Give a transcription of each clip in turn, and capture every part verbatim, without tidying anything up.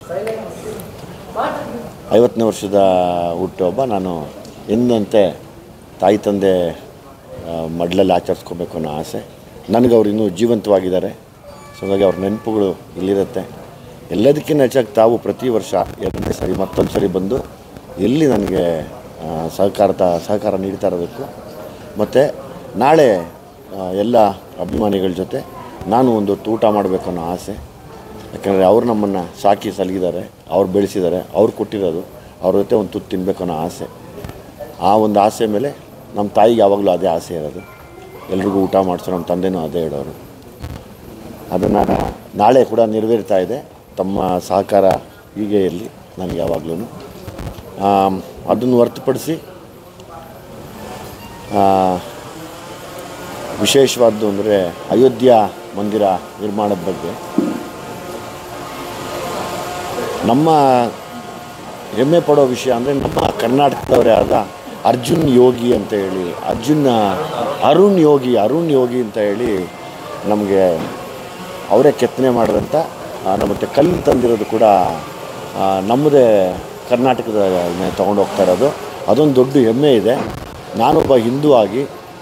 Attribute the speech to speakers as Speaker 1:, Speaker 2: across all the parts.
Speaker 1: ಐವತ್ತನೇ ವರ್ಷದ ಹುಟ್ಟುಹಬ್ಬ ನಾನು ಎಂದಂತೆ ತಾಯಿ ತಂದೆ ಮಡ್ಲಲ್ಲಿ ಆಚರಿಸ್ಕೋಬೇಕು ಅನ್ನೋ ಆಸೆ ನನಗೆ. ಅವ್ರು ಇನ್ನೂ ಜೀವಂತವಾಗಿದ್ದಾರೆ. ಸೊ ಹಾಗಾಗಿ ಅವ್ರ ನೆನಪುಗಳು ಇಲ್ಲಿರುತ್ತೆ. ಎಲ್ಲದಕ್ಕಿಂತ ಹೆಚ್ಚಾಗಿ ತಾವು ಪ್ರತಿ ವರ್ಷ ಎರಡನೇ ಸರಿ ಮತ್ತೊಂದು ಸರಿ ಬಂದು ಎಲ್ಲಿ ನನಗೆ ಸಹಕಾರ ಸಹಕಾರ ನೀಡ್ತಾ ಇರೋದಕ್ಕೂ, ಮತ್ತು ನಾಳೆ ಎಲ್ಲ ಅಭಿಮಾನಿಗಳ ಜೊತೆ ನಾನು ಒಂದು ಊಟ ಮಾಡಬೇಕು ಅನ್ನೋ ಆಸೆ. ಯಾಕೆಂದರೆ ಅವ್ರು ನಮ್ಮನ್ನು ಸಾಕಿ ಸಲಗಿದ್ದಾರೆ, ಅವ್ರು ಬೆಳೆಸಿದ್ದಾರೆ, ಅವ್ರು ಕೊಟ್ಟಿರೋದು, ಅವ್ರ ಜೊತೆ ಒಂದು ತುತ್ತು ತಿನ್ನಬೇಕು ಅನ್ನೋ ಆಸೆ. ಆ ಒಂದು ಆಸೆ ಮೇಲೆ ನಮ್ಮ ತಾಯಿಗೆ ಯಾವಾಗಲೂ ಅದೇ ಆಸೆ ಇರೋದು, ಎಲ್ರಿಗೂ ಊಟ ಮಾಡಿಸೋ. ನಮ್ಮ ತಂದೆನೂ ಅದೇ ಹೇಳೋರು. ಅದನ್ನು ನಾಳೆ ಕೂಡ ನೆರವೇರ್ತಾ ಇದೆ. ತಮ್ಮ ಸಹಕಾರ ಹೀಗೆ ಇರಲಿ ನನಗೆ ಯಾವಾಗಲೂ. ಅದನ್ನು ಹೊರತುಪಡಿಸಿ ವಿಶೇಷವಾದ್ದು ಅಂದರೆ ಅಯೋಧ್ಯ ಮಂದಿರ ನಿರ್ಮಾಣದ ಬಗ್ಗೆ ನಮ್ಮ ಹೆಮ್ಮೆ ಪಡೋ ವಿಷಯ ಅಂದರೆ ನಮ್ಮ ಕರ್ನಾಟಕದವರೇ ಆದ ಅರ್ಜುನ್ ಯೋಗಿ ಅಂತ ಹೇಳಿ, ಅರ್ಜುನ್ ಅರುಣ್ ಯೋಗಿ ಅರುಣ್ ಯೋಗಿ ಅಂತ ಹೇಳಿ ನಮಗೆ ಅವರೇ ಕೆತ್ತನೆ ಮಾಡಿದಂಥ ಮತ್ತು ಕಲ್ಲು ತಂದಿರೋದು ಕೂಡ ನಮ್ಮದೇ ಕರ್ನಾಟಕದ ತೊಗೊಂಡು ಹೋಗ್ತಾ ಇರೋದು. ಅದೊಂದು ದೊಡ್ಡ ಹೆಮ್ಮೆ ಇದೆ. ನಾನೊಬ್ಬ ಹಿಂದೂ ಆಗಿ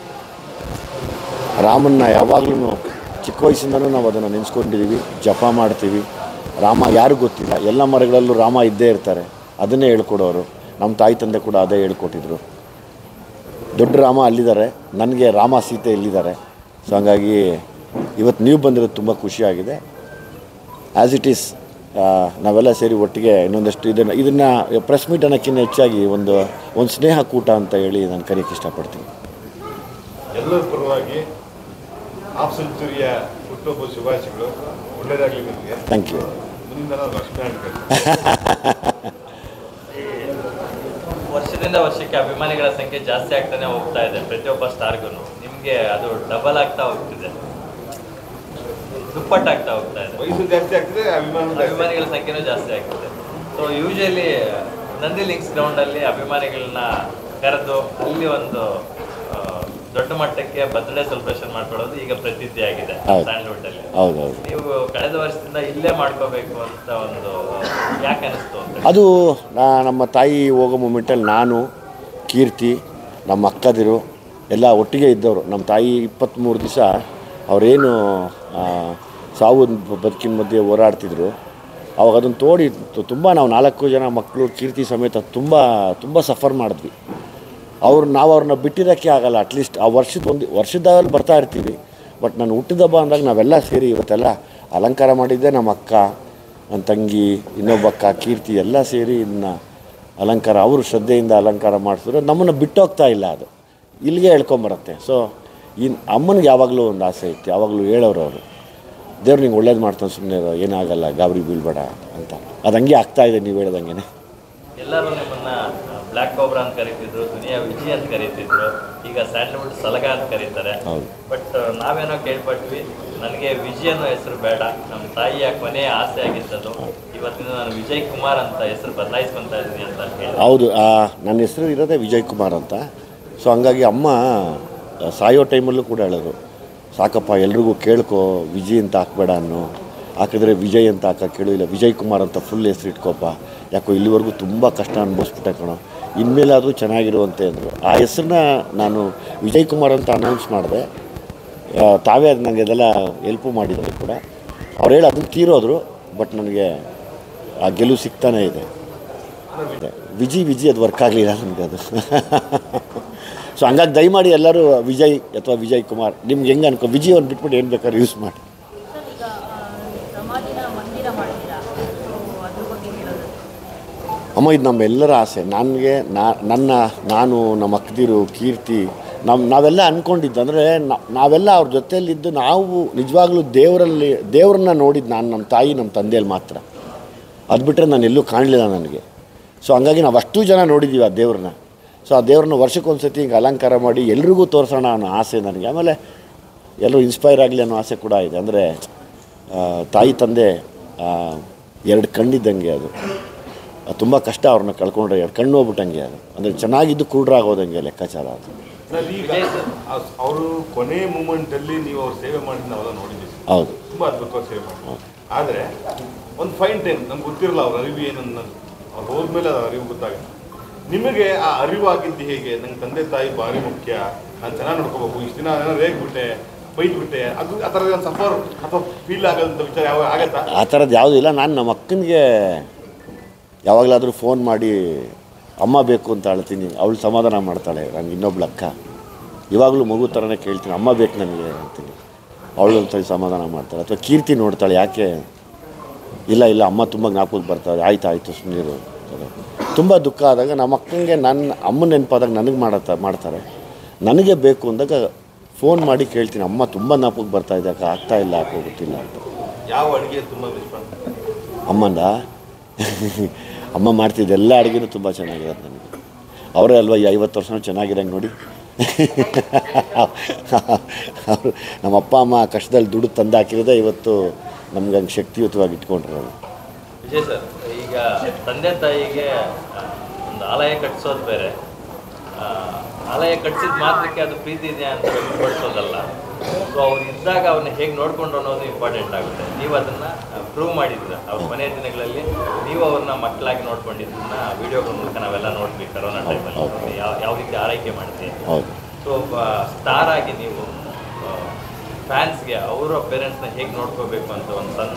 Speaker 1: ರಾಮನ್ನ ಯಾವಾಗಲೂ ಚಿಕ್ಕ ವಯಸ್ಸಿಂದನೂ ನಾವು ಅದನ್ನು ನೆನೆಸ್ಕೊಂಡಿದ್ದೀವಿ, ಜಪ ಮಾಡ್ತೀವಿ. ರಾಮ ಯಾರಿಗೂ ಗೊತ್ತಿಲ್ಲ, ಎಲ್ಲ ಮರಗಳಲ್ಲೂ ರಾಮ ಇದ್ದೇ ಇರ್ತಾರೆ, ಅದನ್ನೇ ಹೇಳ್ಕೊಡೋರು. ನಮ್ಮ ತಾಯಿ ತಂದೆ ಕೂಡ ಅದೇ ಹೇಳ್ಕೊಟ್ಟಿದ್ರು. ದೊಡ್ಡ ರಾಮ ಅಲ್ಲಿದ್ದಾರೆ, ನನಗೆ ರಾಮ ಸೀತೆ ಇಲ್ಲಿದ್ದಾರೆ. ಸೊ ಹಾಗಾಗಿ ಇವತ್ತು ನೀವು ಬಂದಿರೋದು ತುಂಬ ಖುಷಿಯಾಗಿದೆ. ಆ್ಯಸ್ ಇಟ್ ಈಸ್ ನಾವೆಲ್ಲ ಸೇರಿ ಒಟ್ಟಿಗೆ ಇನ್ನೊಂದಷ್ಟು ಇದನ್ನು ಇದನ್ನು ಪ್ರೆಸ್ ಮೀಟ್ ಅನ್ನೋಕ್ಕಿಂತ ಹೆಚ್ಚಾಗಿ ಒಂದು ಒಂದು ಸ್ನೇಹ ಕೂಟ ಅಂತ ಹೇಳಿ ನಾನು ಕರೆಯೋಕ್ಕೆ ಇಷ್ಟಪಡ್ತೀನಿ.
Speaker 2: ಎಲ್ಲರ ಪರವಾಗಿ ಹಾಫ್ ಸೆಂಚುರಿಯ ಹುಟ್ಟುಹಬ್ಬ ಶುಭಾಶಯಗಳು. ಒಳ್ಳೆಯದಾಗಲಿ ನಿಮಗೆ.
Speaker 1: Thank you.
Speaker 2: ಮುಂದಿನ ಲಕ್ಷ್ಮೀ
Speaker 3: ವರ್ಷದಿಂದ ವರ್ಷಕ್ಕೆ ಅಭಿಮಾನಿಗಳ ಸಂಖ್ಯೆ ಜಾಸ್ತಿ ಆಗ್ತಾನೆ ಹೋಗ್ತಾ ಇದೆ. ಪ್ರತಿಯೊಬ್ಬ ಸ್ಟಾರ್ಗೂ ನಿಮಗೆ ಅದು ಡಬಲ್ ಆಗ್ತಾ ಹೋಗ್ತಿದೆ, ದುಪ್ಪಟ್ಟಾಗ್ತಾ ಹೋಗ್ತಾ ಇದೆ.
Speaker 2: ವಯಸ್ಸು ಜಾಸ್ತಿ ಆಗ್ತಿದೆ,
Speaker 3: ಅಭಿಮಾನಿಗಳ ಸಂಖ್ಯೆನೂ ಜಾಸ್ತಿ ಆಗ್ತಿದೆ. ಸೊ ಯೂಶಲಿ ನಂದಿ ಲಿಂಕ್ಸ್ ಗ್ರೌಂಡಲ್ಲಿ ಅಭಿಮಾನಿಗಳನ್ನ ಕರೆದು ಅಲ್ಲಿ ಒಂದು ದೊಡ್ಡ ಮಟ್ಟಕ್ಕೆ ಬರ್ತ್ಡೇ ಸೆಲೆಬ್ರೇಷನ್ ಮಾಡ್ಕೊಳ್ಳೋದು ಈಗ ಪ್ರಸಿದ್ಧಿ ಆಗಿದೆ ಸ್ಯಾಂಡಲ್ವುಡ್ ಅಲ್ಲಿ.
Speaker 1: ಹೌದೌದು.
Speaker 3: ನೀವು ಕಳೆದ ವರ್ಷದಿಂದ ಇಲ್ಲೇ ಮಾಡ್ಕೋಬೇಕು ಅಂತ ಒಂದು ಯಾಕೆ ಅನಿಸ್ತು ಅಂತ?
Speaker 1: ಅದು ನಮ್ಮ ತಾಯಿ ಹೋಗೋ ಮೂಮೆಂಟಲ್ಲಿ ನಾನು, ಕೀರ್ತಿ, ನಮ್ಮ ಅಕ್ಕದಿರು ಎಲ್ಲ ಒಟ್ಟಿಗೆ ಇದ್ದವರು. ನಮ್ಮ ತಾಯಿ ಇಪ್ಪತ್ತ್ಮೂರು ದಿವಸ ಅವರೇನು ಸಾವು ಬದುಕಿನ ಮಧ್ಯೆ ಹೋರಾಡ್ತಿದ್ರು, ಅವಾಗ ಅದನ್ನು ತೋಡಿ ತುಂಬ ನಾವು ನಾಲ್ಕು ಜನ ಮಕ್ಕಳು ಕೀರ್ತಿ ಸಮೇತ ತುಂಬ ತುಂಬ ಸಫರ್ ಮಾಡಿದ್ವಿ. ಅವ್ರು ನಾವು ಅವ್ರನ್ನ ಬಿಟ್ಟಿರೋಕ್ಕೆ ಆಗಲ್ಲ. ಅಟ್ಲೀಸ್ಟ್ ಆ ವರ್ಷದ ಒಂದು ವರ್ಷದಲ್ಲಿ ಬರ್ತಾ ಇರ್ತೀವಿ. ಬಟ್ ನಾನು ಹುಟ್ಟಿದಬ್ಬ ಅಂದಾಗ ನಾವೆಲ್ಲ ಸೇರಿ ಇವತ್ತೆಲ್ಲ ಅಲಂಕಾರ ಮಾಡಿದ್ದೆ. ನಮ್ಮ ಅಕ್ಕ, ನನ್ನ ತಂಗಿ, ಇನ್ನೊಬ್ಬ ಅಕ್ಕ ಕೀರ್ತಿ ಎಲ್ಲ ಸೇರಿ ಇದನ್ನ ಅಲಂಕಾರ ಅವರು ಶ್ರದ್ಧೆಯಿಂದ ಅಲಂಕಾರ ಮಾಡಿಸಿದ್ರು. ನಮ್ಮನ್ನು ಬಿಟ್ಟೋಗ್ತಾ ಇಲ್ಲ, ಅದು ಇಲ್ಲಿಗೆ ಹೇಳ್ಕೊಂಬರುತ್ತೆ. ಸೊ ಇನ್ನು ಅಮ್ಮನಿಗೆ ಯಾವಾಗಲೂ ಒಂದು ಆಸೆ ಇತ್ತು, ಯಾವಾಗಲೂ ಹೇಳೋರು ಅವರು, ದೇವ್ರು ನಿಂಗೆ ಒಳ್ಳೇದು ಮಾಡ್ತಾನೆ, ಸುಮ್ಮನೆ ಏನಾಗಲ್ಲ, ಗಾಬರಿ ಬೀಳ್ಬೇಡ ಅಂತ. ಅದು ಹಂಗೆ ಆಗ್ತಾಯಿದೆ ನೀವು ಹೇಳ್ದಂಗೆ.
Speaker 3: ಎಲ್ಲರೂ ನಿಮ್ಮನ್ನ ಬ್ಲ್ಯಾಕ್ ಕೋಬ್ರಾ ಅಂತ ಕರೀತಿದ್ರು, ದುನಿಯಾ ವಿಜಿ ಅಂತ ಕರೀತಿದ್ರು, ಈಗ ಸ್ಯಾಂಡಲ್ವುಡ್ ಸಲಗ ಅಂತ ಕರೀತಾರೆ. ಬಟ್ ನಾವೇನೋ ಕೇಳ್ಪಟ್ವಿ, ನನಗೆ ವಿಜಯ್ ಅನ್ನೋ ಹೆಸರು ಬೇಡ, ನಮ್ಮ ತಾಯಿಯ ಕೊನೆಯ ಆಸೆ ಆಗಿದ್ದದು, ಇವತ್ತಿನ ನಾನು ವಿಜಯ್ ಕುಮಾರ್ ಅಂತ ಹೆಸರು ಬದಲಾಯಿಸ್ಕೊತಾ ಇದ್ದೀನಿ ಅಂತ ಹೇಳಿ.
Speaker 1: ಹೌದು, ನನ್ನ ಹೆಸರು ಇರೋದೇ ವಿಜಯ್ ಕುಮಾರ್ ಅಂತ. ಸೊ ಹಂಗಾಗಿ ಅಮ್ಮ ಸಾಯೋ ಟೈಮಲ್ಲೂ ಕೂಡ ಹೇಳೋರು, ಸಾಕಪ್ಪ ಎಲ್ರಿಗೂ ಕೇಳ್ಕೊ, ವಿಜಯ್ ಅಂತ ಹಾಕ್ಬೇಡ ಅನ್ನೋ, ಹಾಕಿದ್ರೆ ವಿಜಯ್ ಅಂತ ಹಾಕೋಕ್ಕೆ ಕೇಳು, ಇಲ್ಲ ವಿಜಯ್ ಕುಮಾರ್ ಅಂತ ಫುಲ್ ಹೆಸರು ಇಟ್ಕೋಪ್ಪ, ಯಾಕೋ ಇಲ್ಲಿವರೆಗೂ ತುಂಬ ಕಷ್ಟ ಅನುಭವಿಸ್ಬಿಟ್ಟೆ ಕಣೋ, ಇನ್ಮೇಲಾದರೂ ಚೆನ್ನಾಗಿರುವಂತೆ ಅಂದರು. ಆ ಹೆಸರನ್ನ ನಾನು ವಿಜಯ್ ಕುಮಾರ್ ಅಂತ ಅನೌನ್ಸ್ ಮಾಡಿದೆ. ತಾವೇ ಅದು ನನಗೆ ಅದೆಲ್ಲ ಹೆಲ್ಪು ಮಾಡಿದ್ರು ಕೂಡ. ಅವ್ರು ಹೇಳಿ ಅದನ್ನು ತೀರೋದ್ರು. ಬಟ್ ನನಗೆ ಆ ಗೆಲುವು ಸಿಗ್ತಾನೇ ಇದೆ. ವಿಜಿ ವಿಜಿ ಅದು ವರ್ಕ್ ಆಗಲಿಲ್ಲ ನನಗೆ ಅದು. ಸೊ ಹಂಗಾಗಿ ದಯಮಾಡಿ ಎಲ್ಲರೂ ವಿಜಯ್ ಅಥವಾ ವಿಜಯ್ ಕುಮಾರ್ ನಿಮ್ಗೆ ಹೆಂಗೆ ಅನ್ಕೋ, ವಿಜಯ್ ಅವ್ರು ಬಿಟ್ಬಿಟ್ಟು ಏನು ಬೇಕಾದ್ರೂ ಯೂಸ್ ಮಾಡಿ. ಅಮ್ಮ ಇದು ನಮ್ಮೆಲ್ಲರ ಆಸೆ. ನನಗೆ ನನ್ನ ನಾನು ನಮ್ಮ ಅಕ್ಕದಿರು ಕೀರ್ತಿ ನಮ್ಮ ನಾವೆಲ್ಲ ಅಂದ್ಕೊಂಡಿದ್ದು ಅಂದರೆ ನಾವೆಲ್ಲ ಅವ್ರ ಜೊತೆಯಲ್ಲಿದ್ದು ನಾವು ನಿಜವಾಗ್ಲೂ ದೇವರಲ್ಲಿ ದೇವ್ರನ್ನ ನೋಡಿದ್ದು ನಾನು ನಮ್ಮ ತಾಯಿ ನಮ್ಮ ತಂದೆಯಲ್ಲಿ ಮಾತ್ರ. ಅದು ಬಿಟ್ಟರೆ ನಾನು ಎಲ್ಲೂ ಕಾಣಲಿಲ್ಲ ನನಗೆ. ಸೊ ಹಂಗಾಗಿ ನಾವು ಅಷ್ಟು ಜನ ನೋಡಿದ್ದೀವಿ ಆ ದೇವ್ರನ್ನ. ಸೊ ಆ ದೇವ್ರನ್ನ ವರ್ಷಕ್ಕೊಂದು ಸತಿ ಹಿಂಗೆ ಅಲಂಕಾರ ಮಾಡಿ ಎಲ್ರಿಗೂ ತೋರಿಸೋಣ ಅನ್ನೋ ಆಸೆ ನನಗೆ. ಆಮೇಲೆ ಎಲ್ಲರೂ ಇನ್ಸ್ಪೈರ್ ಆಗಲಿ ಅನ್ನೋ ಆಸೆ ಕೂಡ ಇದೆ. ಅಂದರೆ ತಾಯಿ ತಂದೆ ಎರಡು ಕಣ್ಣಿದ್ದಂಗೆ, ಅದು ತುಂಬ ಕಷ್ಟ ಅವ್ರನ್ನ ಕಳ್ಕೊಂಡ್ರೆ ಎರಡು ಕಣ್ಣು ಹೋಗ್ಬಿಟ್ಟಂಗೆ. ಅದು ಅಂದರೆ ಚೆನ್ನಾಗಿದ್ದು ಕುರುಡ್ರಾಗೋದಂಗೆ ಲೆಕ್ಕಾಚಾರ ಅದು.
Speaker 2: ಅವರು ಕೊನೆ ಮೂಮೆಂಟಲ್ಲಿ ನೀವು ಅವ್ರು ಸೇವೆ ಮಾಡಿ ನಾವೆಲ್ಲ ನೋಡಿದ್ದೀವಿ.
Speaker 1: ಹೌದು,
Speaker 2: ತುಂಬ ಅದ್ಭುತವಾಗಿ ಸೇವೆ ಮಾಡಿ. ಆದರೆ ಒಂದು ಫೈನ್ ಟೈಮ್ ನಮ್ಗೆ ಗೊತ್ತಿರಲ್ಲ ಅವ್ರ ಅರಿವು ಏನನ್ನೋದು, ಅವ್ರು ಹೋದ್ಮೇಲೆ ಅದು ಅರಿವು ಗೊತ್ತಾಗುತ್ತೆ. ನಿಮಗೆ ಆ ಅರಿವಾಗಿದ್ದು ಹೇಗೆ? ನಂಗೆ ತಂದೆ ತಾಯಿ ಭಾರಿ ಮುಖ್ಯ, ನಾನು ಚೆನ್ನಾಗಿ ನೋಡ್ಕೋಬೇಕು, ಇಷ್ಟು ದಿನ ಏನೋ ರೇಗ್ಬಿಟ್ಟೆ ಬೈದ್ಬಿಟ್ಟೆ, ಅದು ಆ ಥರದ ಒಂದು ಸಫರ್ ಅಥವಾ ಫೀಲ್ ಆಗೋದಂಥ ವಿಚಾರ ಯಾವ ಆಗತ್ತಾ?
Speaker 1: ಆ ಥರದ್ದು ಯಾವುದೂ ಇಲ್ಲ. ನಾನು ನಮ್ಮ ಅಕ್ಕನಿಗೆ ಯಾವಾಗಲಾದರೂ ಫೋನ್ ಮಾಡಿ ಅಮ್ಮ ಬೇಕು ಅಂತ ಅಳ್ತೀನಿ, ಅವಳು ಸಮಾಧಾನ ಮಾಡ್ತಾಳೆ. ನನಗೆ ಇನ್ನೊಬ್ಳು ಅಕ್ಕ ಇವಾಗಲೂ ಮಗು ಥರನೇ ಕೇಳ್ತೀನಿ, ಅಮ್ಮ ಬೇಕು ನನಗೆ ಅಂತೀನಿ, ಅವಳು ಒಂದ್ಸರಿ ಸಮಾಧಾನ ಮಾಡ್ತಾಳೆ. ಅಥವಾ ಕೀರ್ತಿ ನೋಡ್ತಾಳೆ, ಯಾಕೆ ಇಲ್ಲ ಇಲ್ಲ ಅಮ್ಮ ತುಂಬ ಜ್ಞಾಪಕಕ್ಕೆ ಬರ್ತಾರೆ, ಆಯ್ತು ಆಯಿತು ಸುಮ್ಮನಿರು. ತುಂಬ ದುಃಖ ಆದಾಗ ನಮ್ಮ ಅಕ್ಕನಿಗೆ ನನ್ನ ಅಮ್ಮನ ನೆನಪಾದಾಗ ನನಗೆ ಮಾಡತ್ತ ಮಾಡ್ತಾರೆ. ನನಗೆ ಬೇಕು ಅಂದಾಗ ಫೋನ್ ಮಾಡಿ ಕೇಳ್ತೀನಿ, ಅಮ್ಮ ತುಂಬ ಜ್ಞಾಪಕಕ್ಕೆ ಬರ್ತಾ ಇದೆ ಅಕ್ಕ, ಆಗ್ತಾ ಇಲ್ಲ ಯಾಕೋ ಗೊತ್ತಿಲ್ಲ ಅಂತ.
Speaker 2: ಯಾವ ಅಡುಗೆ ತುಂಬ ಇಷ್ಟ?
Speaker 1: ಅಮ್ಮಂದ ಅಮ್ಮ ಮಾಡ್ತಿದ್ದೆ ಎಲ್ಲ ಅಡುಗೆನೂ ತುಂಬ ಚೆನ್ನಾಗಿದೆ ನನಗೆ. ಅವರೇ ಅಲ್ವಾ ಈ ಐವತ್ತು ವರ್ಷನೂ ಚೆನ್ನಾಗಿರಂಗೆ ನೋಡಿ. ಅವರು ನಮ್ಮ ಅಪ್ಪ ಅಮ್ಮ ಕಷ್ಟದಲ್ಲಿ ದುಡ್ಡು ತಂದು ಹಾಕಿರೋದೇ ಇವತ್ತು ನಮ್ಗೆ ಹಂಗೆ ಶಕ್ತಿಯುತವಾಗಿ ಇಟ್ಕೊಂಡಿರೋದು.
Speaker 3: ವಿಜಯ್ ಸರ್, ಈಗ ತಂದೆ ತಾಯಿಗೆ ಒಂದು ಆಲಯ ಕಟ್ಟಿಸೋದು ಬೇರೆ, ಆಲಯ ಕಟ್ಟಿಸಿದ ಮಾತ್ರಕ್ಕೆ ಅದು ಪ್ರೀತಿ ಇದೆಯಾ ಅಂತ ವ್ಯಕ್ತಪಡಿಸೋದಲ್ಲ. ಸೊ ಅವ್ರು ಇದ್ದಾಗ ಅವ್ರನ್ನ ಹೇಗೆ ನೋಡ್ಕೊಂಡು ಅನ್ನೋದು ಇಂಪಾರ್ಟೆಂಟ್ ಆಗುತ್ತೆ. ನೀವು ಅದನ್ನು ಪ್ರೂವ್ ಮಾಡಿದ್ದೀರ. ಅವ್ರ ಮನೆಯ ದಿನಗಳಲ್ಲಿ ನೀವು ಅವ್ರನ್ನ ಮಕ್ಕಳಾಗಿ ನೋಡ್ಕೊಂಡಿದ್ದನ್ನ ವಿಡಿಯೋಗಳ ಮೂಲಕ ನಾವೆಲ್ಲ ನೋಡ್ತೀವಿ. ಕರೋನಾ ಟೈಮಲ್ಲಿ ಯಾವ ಯಾವ ರೀತಿ ಆರೈಕೆ ಮಾಡ್ತೀವಿ. ಸೊ ಒಬ್ಬ ಸ್ಟಾರ್ ಆಗಿ ನೀವು ಫ್ಯಾನ್ಸ್ಗೆ ಅವರ ಪೇರೆಂಟ್ಸ್ನ ಹೇಗೆ ನೋಡ್ಕೋಬೇಕು ಅಂತ ಒಂದು ಸಣ್ಣ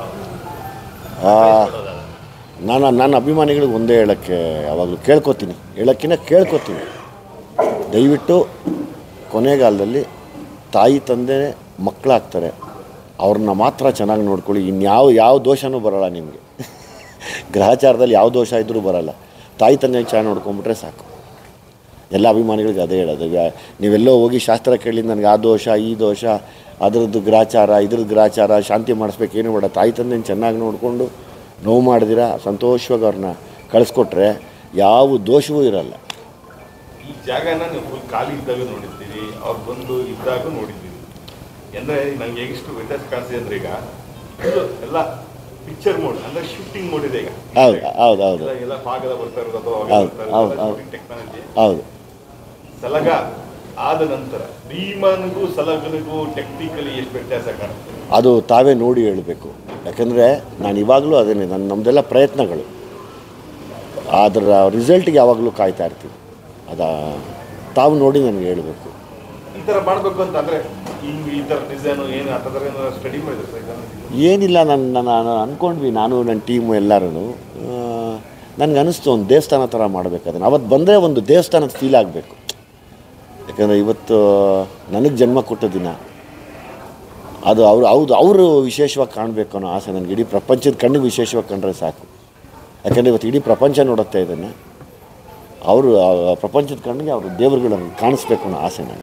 Speaker 1: ನಾನು ನನ್ನ ಅಭಿಮಾನಿಗಳಿಗೆ ಒಂದೇ ಹೇಳೋಕ್ಕೆ ಯಾವಾಗಲೂ ಕೇಳ್ಕೊತೀನಿ, ಹೇಳೋಕ್ಕಿಂತ ಕೇಳ್ಕೊತೀನಿ, ದಯವಿಟ್ಟು ಕೊನೆಗಾಲದಲ್ಲಿ ತಾಯಿ ತಂದೆ ಮಕ್ಕಳಾಗ್ತಾರೆ, ಅವ್ರನ್ನ ಮಾತ್ರ ಚೆನ್ನಾಗಿ ನೋಡ್ಕೊಳ್ಳಿ. ಇನ್ಯಾವ ಯಾವ ದೋಷನೂ ಬರೋಲ್ಲ ನಿಮಗೆ. ಗ್ರಹಚಾರದಲ್ಲಿ ಯಾವ ದೋಷ ಇದ್ದರೂ ಬರೋಲ್ಲ. ತಾಯಿ ತಂದೆ ಚೆನ್ನಾಗಿ ನೋಡ್ಕೊಂಬಿಟ್ರೆ ಸಾಕು. ಎಲ್ಲ ಅಭಿಮಾನಿಗಳಿಗೆ ಅದೇ ಹೇಳೋದು. ನೀವೆಲ್ಲೋ ಹೋಗಿ ಶಾಸ್ತ್ರ ಕೇಳಿ ನನಗೆ ಆ ದೋಷ ಈ ದೋಷ ಅದರದ್ದು ಗ್ರಹಚಾರ ಇದ್ರದ್ದು ಗ್ರಹಚಾರ ಶಾಂತಿ ಮಾಡಿಸ್ಬೇಕು ಏನು ಬೇಡ. ತಾಯಿ ತಂದೆನ ಚೆನ್ನಾಗಿ ನೋಡಿಕೊಂಡು ನೋವು ಮಾಡಿದಿರ ಸಂತೋಷವಾಗಿ ಅವ್ರನ್ನ ಕಳಿಸ್ಕೊಟ್ರೆ ಯಾವ ದೋಷವೂ ಇರಲ್ಲ.
Speaker 2: ಈ ಜಾಗನ ನೀವು ಫುಲ್ ಖಾಲಿ ಇದ್ದಾಗ ನೋಡಿರ್ತೀವಿ, ಅವ್ರು ಬಂದು ಇದ್ದಾಗ ನೋಡಿದ್ದೀವಿ. ಅಂದರೆ ನನಗೆ ಹೇಗಿಷ್ಟು ವ್ಯತ್ಯಾಸ ಕಾಣಿಸಿದೆ ಅಂದರೆ ಈಗ ಎಲ್ಲ ಪಿಕ್ಚರ್ ಮೋಡ್ ಅಂದರೆ ಶೂಟಿಂಗ್ ಮೋಡ್ ಇದೆ ಈಗ.
Speaker 1: ಹೌದು ಹೌದು ಹೌದು
Speaker 2: ಎಲ್ಲ ಭಾಗದ ಬರ್ತಾ ಇರೋದು
Speaker 1: ಅಥವಾ
Speaker 2: ಟೆಕ್ನಾಲಜಿ.
Speaker 1: ಹೌದು.
Speaker 2: ಸಲಗ ಆದ ನಂತರ ಭೀಮನಿಗೂ ಸಲಗನಿಗೂ ಟೆಕ್ನಿಕಲಿ ಎಷ್ಟು ವ್ಯತ್ಯಾಸ ಕಾಣುತ್ತೆ
Speaker 1: ಅದು ತಾವೇ ನೋಡಿ ಹೇಳಬೇಕು. ಯಾಕಂದರೆ ನಾನು ಇವಾಗಲೂ ಅದೇನೆ, ನನ್ನ ನಮ್ಮದೆಲ್ಲ ಪ್ರಯತ್ನಗಳು ಅದರ ರಿಸಲ್ಟ್ಗೆ ಯಾವಾಗಲೂ ಕಾಯ್ತಾ ಇರ್ತೀವಿ. ಅದು ತಾವು ನೋಡಿ ನನಗೆ ಹೇಳಬೇಕು.
Speaker 2: ಈ ಥರ ಮಾಡಬೇಕು ಅಂತ ಅಂದರೆ ಹಿಂಗೆ ಈ ಥರ ಡಿಸೈನು ಏನು ಆ ಥರ ಏನಾದ್ರು ಸ್ಟಡಿ ಮಾಡಿದ್ರೆ ಸರ್?
Speaker 1: ಏನಿಲ್ಲ, ನನ್ನ ನಾನು ಅಂದ್ಕೊಂಡ್ವಿ, ನಾನು ನನ್ನ ಟೀಮು ಎಲ್ಲರೂ ನನಗೆ ಅನ್ನಿಸ್ತು ಒಂದು ದೇವಸ್ಥಾನ ಥರ ಮಾಡಬೇಕು. ಅದನ್ನು ಅವತ್ತು ಬಂದರೆ ಒಂದು ದೇವಸ್ಥಾನದ ಫೀಲ್ ಆಗಬೇಕು. ಯಾಕಂದರೆ ಇವತ್ತು ನನಗೆ ಜನ್ಮ ಕೊಟ್ಟ ದಿನ ಅದು ಅವರು ಹೌದು ಅವರು ವಿಶೇಷವಾಗಿ ಕಾಣಬೇಕು ಅನ್ನೋ ಆಸೆ ನನಗೆ. ಇಡೀ ಪ್ರಪಂಚದ ಕಣ್ಣಿಗೆ ವಿಶೇಷವಾಗಿ ಕಂಡ್ರೆ ಸಾಕು. ಯಾಕಂದರೆ ಇವತ್ತು ಇಡೀ ಪ್ರಪಂಚ ನೋಡುತ್ತೆ ಇದನ್ನು. ಅವರು ಪ್ರಪಂಚದ ಕಣ್ಣಿಗೆ ಅವರು ದೇವರುಗಳನ್ನು ಕಾಣಿಸ್ಬೇಕು ಅನ್ನೋ ಆಸೆ ನನಗೆ.